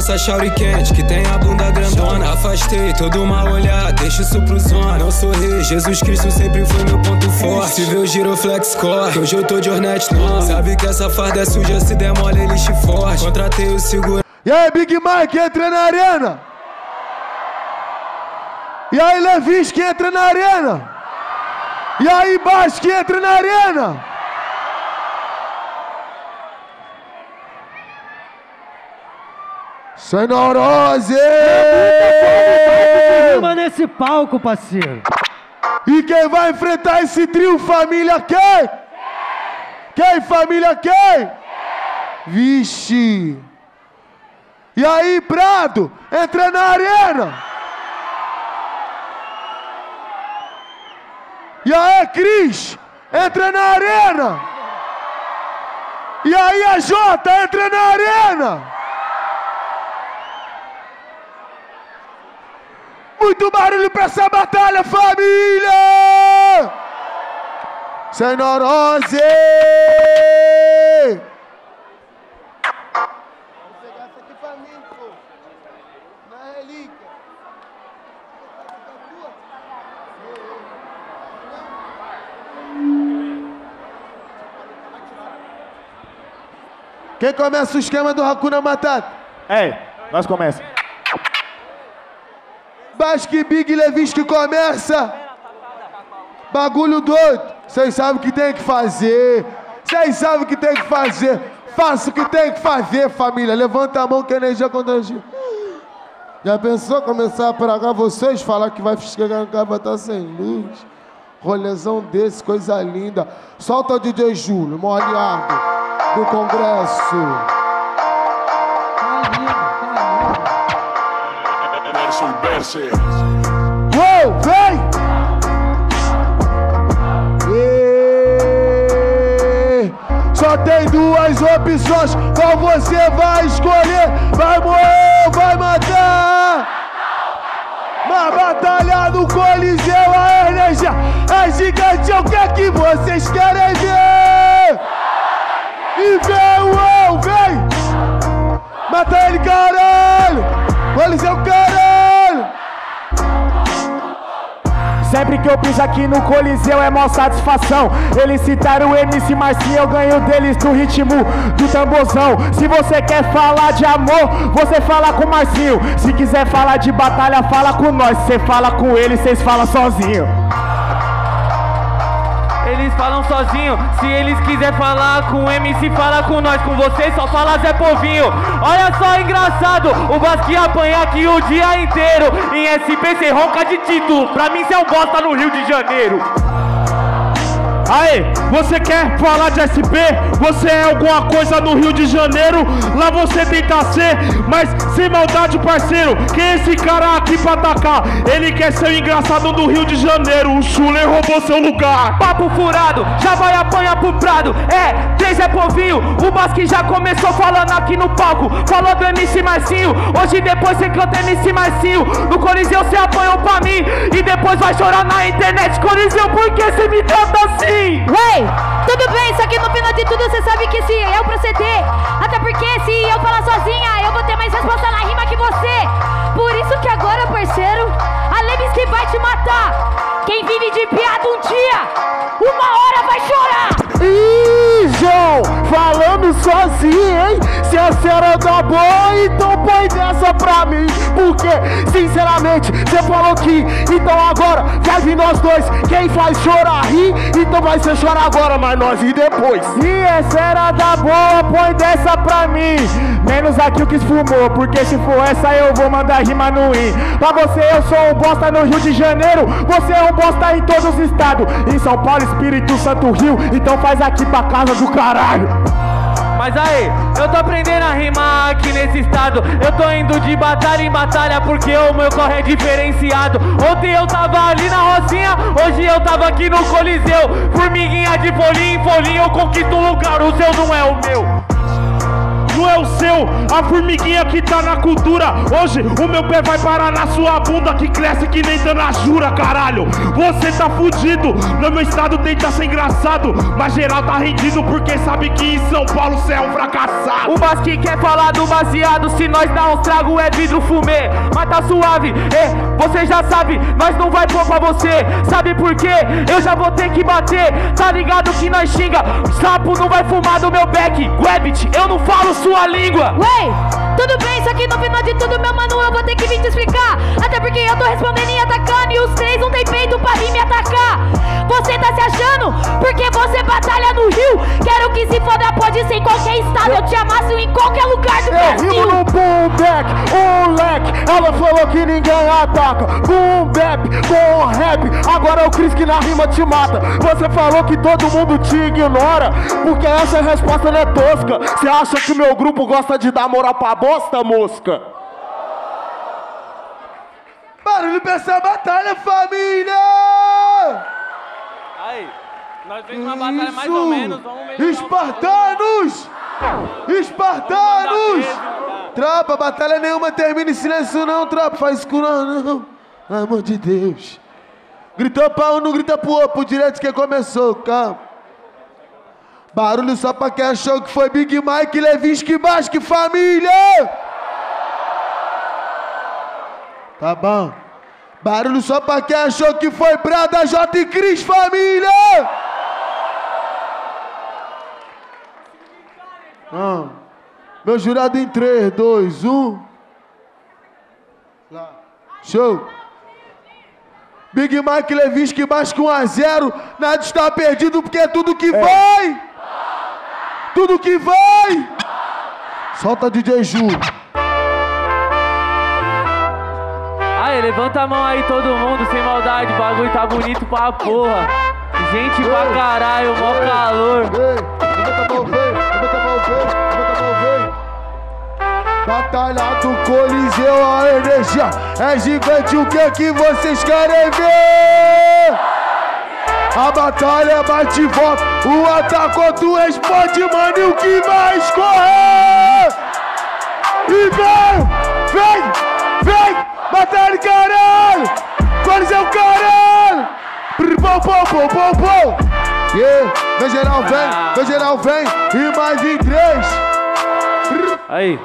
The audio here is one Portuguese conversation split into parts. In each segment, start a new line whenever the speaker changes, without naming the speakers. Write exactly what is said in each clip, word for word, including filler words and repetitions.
essa chauri quente que tem a bunda grandona. Afastei todo mal olhar, deixa isso pro zona. Não sou rei, Jesus Cristo sempre foi meu ponto forte. Se vê o giroflex corre, hoje eu tô de Hornet nova. Sabe que essa farda é suja, se der mole ele te forte. Contratei o seguro.
E aí, Big Mike, entra na arena. E aí, Levinsky, entra na arena. E aí, Basque, entra na arena. Sem neurose!
Rima nesse palco, parceiro.
E quem vai enfrentar esse trio, família, quem? Quem, família, quem? Vixe! E aí, Prado, entra na arena! E aí, Cris, entra na arena! E aí, a Jota, entra na arena! Muito barulho pra essa batalha, família! Sem neurose! Vou pegar essa aqui pra mim, pô. Na relíquia. Quem começa o esquema do Hakuna Matata?
É, nós começamos.
Basque, Big, Levinsky começa. Bagulho doido. Vocês sabem o que tem que fazer. Vocês sabem o que tem que fazer. Faça o que tem que fazer, família. Levanta a mão que a energia contagia. Já pensou começar a pragar vocês? Falar que vai chegar no carro, vai estar sem luz. Rolezão desse, coisa linda. Solta o D J Júlio, molhado do Congresso. Uou, vem! E... Só tem duas opções, qual você vai escolher? Vai morrer ou vai matar? Na batalha do Coliseu a energia é gigante, o que é que vocês querem ver? E vem, uou, vem! Mata ele, caralho! Coliseu, caralho!
Sempre que eu piso aqui no Coliseu é mó satisfação. Eles citaram o M C Marcinho, eu ganho deles no ritmo do tamborzão. Se você quer falar de amor, você fala com o Marcinho. Se quiser falar de batalha, fala com nós. Se você fala com eles, vocês falam sozinho.
Eles falam sozinho, se eles quiser falar com o M C, fala com nós. Com vocês só fala Zé Povinho. Olha só, engraçado, o Basque apanha aqui o dia inteiro. Em S P cê ronca de título, pra mim cê é um bosta no Rio de Janeiro.
Aí, você quer falar de S P? Você é alguma coisa no Rio de Janeiro? Lá você tenta ser, mas sem maldade, parceiro. Quem é esse cara aqui pra atacar? Ele quer ser o engraçado do Rio de Janeiro. O Schuller roubou seu lugar.
Papo furado, já vai apanhar pro Prado. É, três é povinho. O Basque já começou falando aqui no palco. Falou do M C Marcinho. Hoje depois você canta M C Marcinho. No Coliseu você apanhou pra mim e depois vai chorar na internet. Coliseu, por que você me trata assim?
Ué, tudo bem, só que no final de tudo você sabe que se eu proceder, até porque se eu falar sozinha, eu vou ter mais resposta na rima que você. Por isso que agora, parceiro, a Levinsky vai te matar. Quem vive de piada um dia, uma hora vai chorar.
Ih, João, falando sozinho, hein? Se a cera tá boa, então põe dessa pra mim. Porque, sinceramente, você falou que então agora vai vir nós dois. Quem faz chorar rir, então vai ser chorar agora, mas nós rir depois.
Se a cera tá boa, põe dessa pra mim. Menos aqui o que esfumou, porque se for essa eu vou mandar rima no I. Pra você eu sou um bosta no Rio de Janeiro, você é um bosta em todos os estados. Em São Paulo, Espírito Santo, Rio, então faz aqui pra casa do caralho.
Mas aí, eu tô aprendendo a rimar aqui nesse estado. Eu tô indo de batalha em batalha porque o meu corre é diferenciado. Ontem eu tava ali na Rocinha, hoje eu tava aqui no Coliseu. Formiguinha de folhinha em folhinha eu conquisto um lugar, o seu não é o meu.
anjo é o seu, a formiguinha que tá na cultura. Hoje o meu pé vai parar na sua bunda que cresce que nem dana jura, caralho. Você tá fudido, no meu estado tenta ser engraçado, mas geral tá rendido porque sabe que em São Paulo cê é um fracassado.
O Basque quer falar do baseado, se nós dá uns trago é vidro fumê. Mas tá suave, é, você já sabe, nós não vai pôr pra você. Sabe por quê? Eu já vou ter que bater, tá ligado que nós xinga. Sapo não vai fumar do meu beck, Webbit, eu não falo sua língua.
Ué, tudo bem, só que no final de tudo, meu mano, eu vou ter que vir te explicar. Até porque eu tô respondendo e atacando, e os três não tem peito pra vir me atacar. Você tá se achando, porque você batalha no Rio. Quero que se foda, pode ser em qualquer estado, eu te amasso em qualquer lugar do Brasil.
Eu rimo no boom back, um leque. Ela falou que ninguém ataca. Boom bap, com rap. Agora é o Chris que na rima te mata. Você falou que todo mundo te ignora, porque essa resposta não é tosca. Você acha que meu grupo gosta de dar moral pra bosta, mosca?
Barulho pra essa batalha, família!
Aí, nós vemos uma batalha mais ou menos, vamos melhorar.
Espartanos! Espartanos! Tropa, batalha nenhuma termina em silêncio não, tropa. Faz isso com nós não, pelo amor de Deus. Gritou pra um, não grita pro outro, pro direito que começou, calma. Barulho só pra quem achou que foi Big Mike, Levinsky, Basque, família! Tá bom. Barulho só pra quem achou que foi Brada, J e Cris, família! Ah. Meu jurado em três, dois, um. Show! Big Mike, Levinsky, Basque um a zero. Nada está perdido porque é tudo que é. vai! Tudo que vai! Solta D J Ju.
Aí, levanta a mão aí todo mundo, sem maldade, o bagulho tá bonito pra porra. Gente
ei,
pra caralho, mó
ei,
calor.
Ei, levanta a mão, vem, levanta a mão, vem, levanta a mão, vem. Batalha do Coliseu, a energia é gigante, o que é que vocês querem ver? A batalha é bate e volta, o ataque tu responde, mano, e o que vai escorrer? E vem, vem, vem, batalha caralho, Coliseu caralho, pom, pom, pom, pom, pom. Yeah, meu geral vem, meu geral vem, e mais em três.
Aí.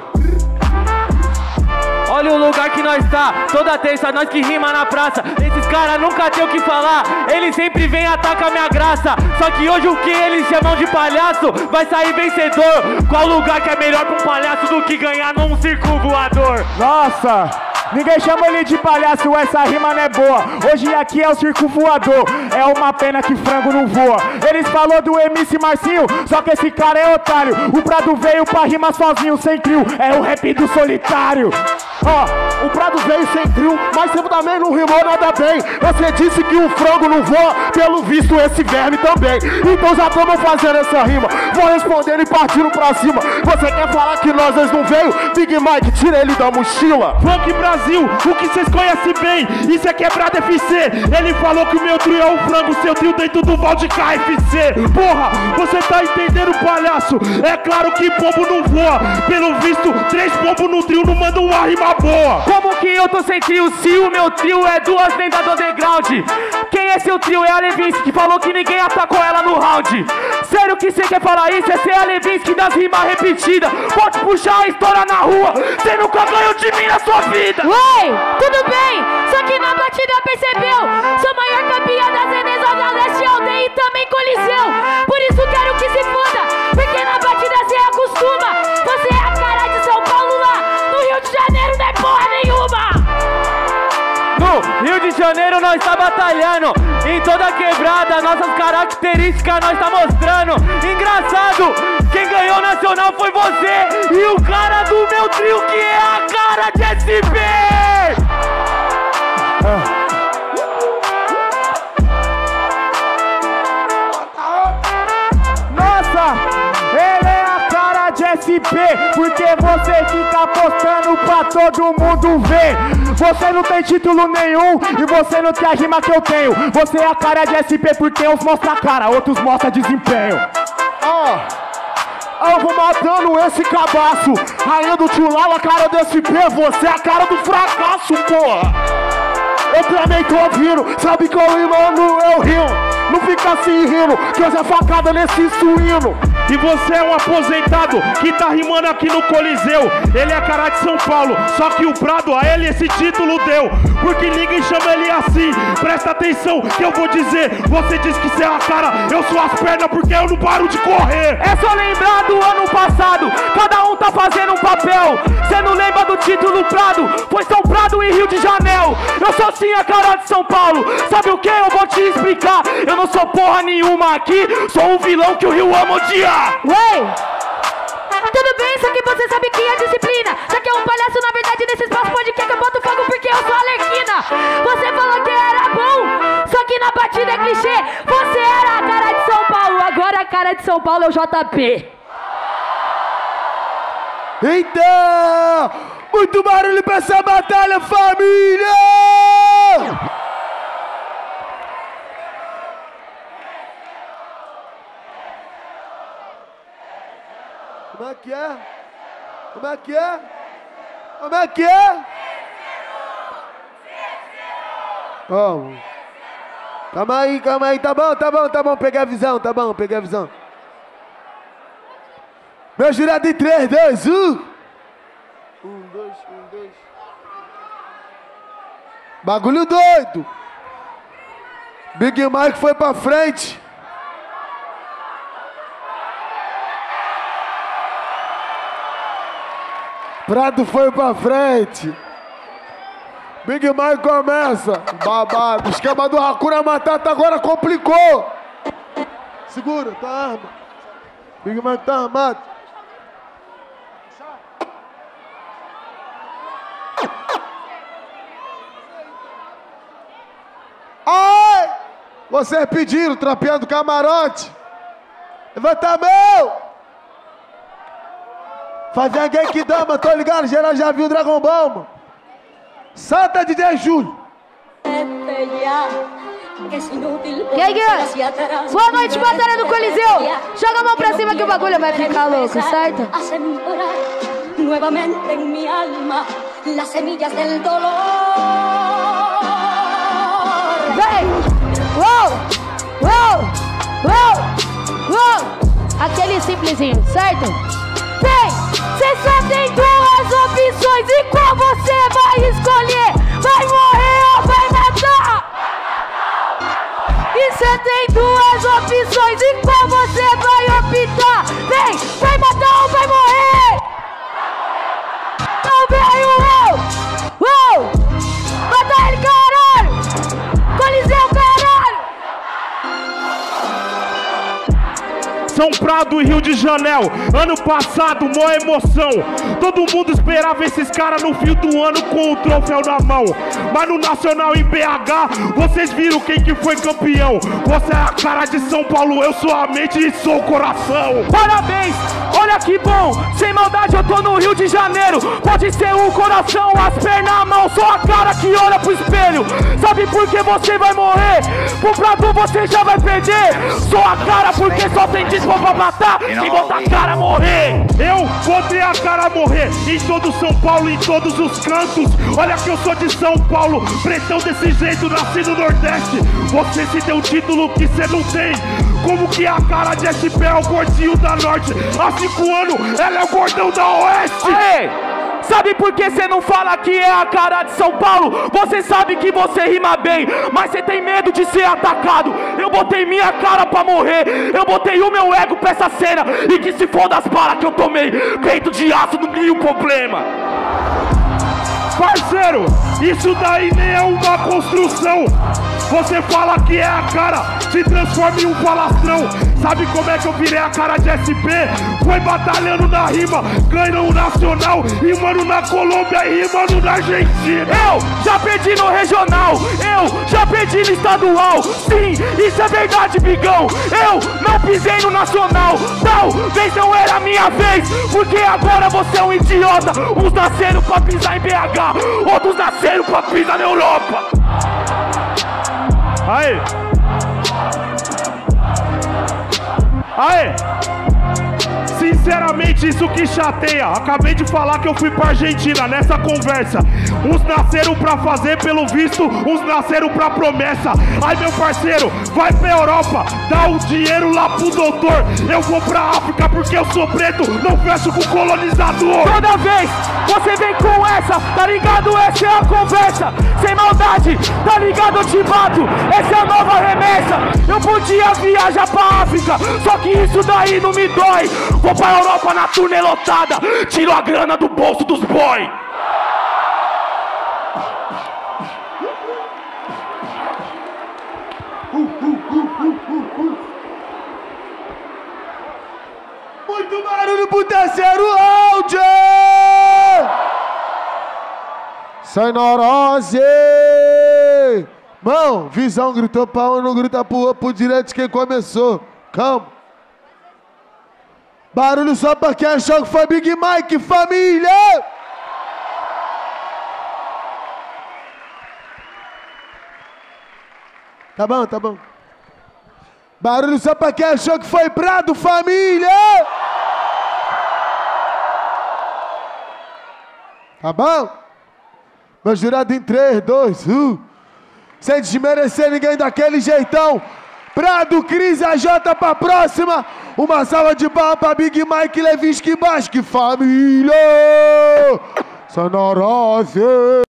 Olha o lugar que nós tá, toda terça nós que rima na praça. Esses caras nunca tem o que falar, eles sempre vêm e atacam a minha graça. Só que hoje o que eles chamam de palhaço vai sair vencedor. Qual lugar que é melhor pra um palhaço do que ganhar num circo voador?
Nossa! Ninguém chama ele de palhaço, essa rima não é boa. Hoje aqui é o circo voador, é uma pena que frango não voa. Eles falou do M C Marcinho, só que esse cara é otário. O Prado veio pra rimar sozinho, sem trio, é o rap do solitário. Ó, oh, o Prado veio sem trio, mas você também não rimou nada bem. Você disse que o frango não voa, pelo visto esse verme também. Então já estamos fazendo essa rima, vou respondendo e partindo pra cima. Você quer falar que nós dois não veio? Big Mike, tira ele da mochila.
Funk Brasil, o que vocês conhecem bem, isso é quebrado F C. Ele falou que o meu trio é um frango, seu trio dentro do Valde K F C. Porra, você tá entendendo, palhaço? É claro que pombo não voa. Pelo visto, três pombos no trio não mandam uma rima boa.
Como que eu tô sem trio se o meu trio é duas lendas do underground? Quem é seu trio? É a Levinsky, que falou que ninguém atacou ela no round. Sério que você quer falar isso? É ser a Levinsky das rimas repetidas. Pode puxar a história na rua, você nunca ganhou de mim na sua vida.
Oi, tudo bem? Só que na batida percebeu? Sou maior campeã das Enes da Leste Aldeia e também Coliseu. Por isso quero que se foda, porque na batida cê acostuma. Você é a cara de São Paulo lá, no Rio de Janeiro não é porra nenhuma.
No Rio de Janeiro nós tá batalhando, em toda quebrada nossas características nós tá mostrando. Engraçado, quem ganhou nacional foi você e o cara do meu trio que é a cara de S P.
Nossa, ele é a cara de S P, porque você fica postando pra todo mundo ver. Você não tem título nenhum e você não tem a rima que eu tenho. Você é a cara de S P porque uns mostram a cara, outros mostram desempenho. Ó, oh, Eu vou matando esse cabaço. Rainha do tio Lala, cara desse P. Você é a cara do fracasso, porra. Eu também tô ouvindo. Sabe que eu mano, eu rio. Não fica assim rindo, que hoje é facada nesse suíno.
E você é um aposentado que tá rimando aqui no Coliseu. Ele é a cara de São Paulo, só que o Prado a ele esse título deu. Porque ninguém chama ele assim. Presta atenção que eu vou dizer. Você diz que você é a cara, eu sou as pernas porque eu não paro de correr.
É só lembrar do ano passado, cada um tá fazendo um papel. Cê não lembra do título Prado? Foi São Prado e Rio de Janeiro. Eu sou sim a cara de São Paulo. Sabe o que? Eu vou te explicar. Eu não sou porra nenhuma aqui, sou um vilão que o Rio ama odiar.
Ué! Tudo bem, só que você sabe que é disciplina. Só que é um palhaço, na verdade, nesse espaço pode que eu boto fogo porque eu sou alerquina. Você falou que era bom, só que na batida é clichê. Você era a cara de São Paulo, agora a cara de São Paulo é o J P.
Então, muito barulho pra essa batalha, família! Como é que é? Como é que é? Como é que é? Como? Calma aí, calma aí, tá bom, tá bom, tá bom, peguei a visão, tá bom, peguei a visão. Meu jurado em três, dois, um. Um, dois, um, dois. Bagulho doido. Big Mike foi pra frente. Prado foi pra frente. Big Mike começa. Babado. O esquema do Hakuna Matata agora complicou. Segura, tá arma. Big Mike tá armado. Ai! Vocês pediram, trapeando camarote. Levanta a mão. Fazer gank dama, tô ligado? Geral já viu o Dragon Ball, mano. Santa D J Júlio.
E aí, guys? Boa noite, batalha do Coliseu. Joga a mão pra cima que o bagulho vai ficar louco, certo?
Nuevamente en mi alma las semillas del dolor.
Vem! Uou! Uou! Uou! Uou! Aquele simplesinho, certo? Vem! Você só tem duas opções e qual você vai escolher? Vai morrer ou vai matar? E você tem duas opções e qual você vai optar? Vem! Vai matar ou vai morrer? Não veio! Uou! Uou! Mata ele, caralho! Coliseu, caralho!
São Prado e Rio de Janeiro, ano passado, mó emoção. Todo mundo esperava esses caras no fim do ano com o troféu na mão. Mas no Nacional em B H, vocês viram quem que foi campeão. Você é a cara de São Paulo, eu sou a mente e sou o coração.
Parabéns, olha que bom. Sem maldade eu tô no Rio de Janeiro. Pode ser o coração, as pernas, a mão. Sou a cara que olha pro espelho. Sabe por que você vai morrer? Pro Prado você já vai perder. Sou a cara porque só tem disco pra matar e botar a cara a morrer.
Eu botei a cara a morrer em todo São Paulo, em todos os cantos. Olha que eu sou de São Paulo, pretão desse jeito, nasci no Nordeste. Você se deu um título que você não tem. Como que a cara de S P é o gordinho da Norte? Há cinco anos ela é o gordão da Oeste.
Aê! Sabe por que você não fala que é a cara de São Paulo? Você sabe que você rima bem, mas você tem medo de ser atacado. Eu botei minha cara pra morrer, eu botei o meu ego pra essa cena. E que se foda as balas que eu tomei, peito de aço não cria o problema.
Parceiro, isso daí nem é uma construção. Você fala que é a cara, se transforma em um falastrão. Sabe como é que eu virei a cara de S P? Foi batalhando na rima, ganhando o nacional, rimando na Colômbia e rimando na Argentina.
Eu já perdi no regional, eu já perdi no estadual. Sim, isso é verdade, bigão. Eu não pisei no nacional, talvez não era a minha vez. Porque agora você é um idiota. Uns nasceram pra pisar em B H, outros nasceram pra pisar na Europa.
Aê! Aê! Sincero Gente, isso que chateia. Acabei de falar que eu fui pra Argentina nessa conversa. Uns nasceram pra fazer pelo visto, uns nasceram pra promessa. Ai, meu parceiro, vai pra Europa, dá o dinheiro lá pro doutor. Eu vou pra África porque eu sou preto, não fecho com colonizador.
Toda vez você vem com essa, tá ligado? Essa é a conversa. Sem maldade, tá ligado? Eu te bato, essa é a nova remessa. Eu podia viajar pra África, só que isso daí não me dói. Vou pra Europa na turnê lotada, tiro a grana do bolso dos boy.
Muito barulho pro terceiro áudio! Sai neurose! Mão, visão gritou pra um, não grita pro outro, pro direito quem começou. Calma. Barulho só pra quem achou que foi Big Mike, família! Tá bom, tá bom. Barulho só pra quem achou que foi Prado, família! Tá bom? Meu jurado em três, dois, um. Sem desmerecer ninguém daquele jeitão. Prado, Cris, A J pra próxima. Uma salva de palmas pra Big Mike, Levinsky, Basque, família! Sonorose!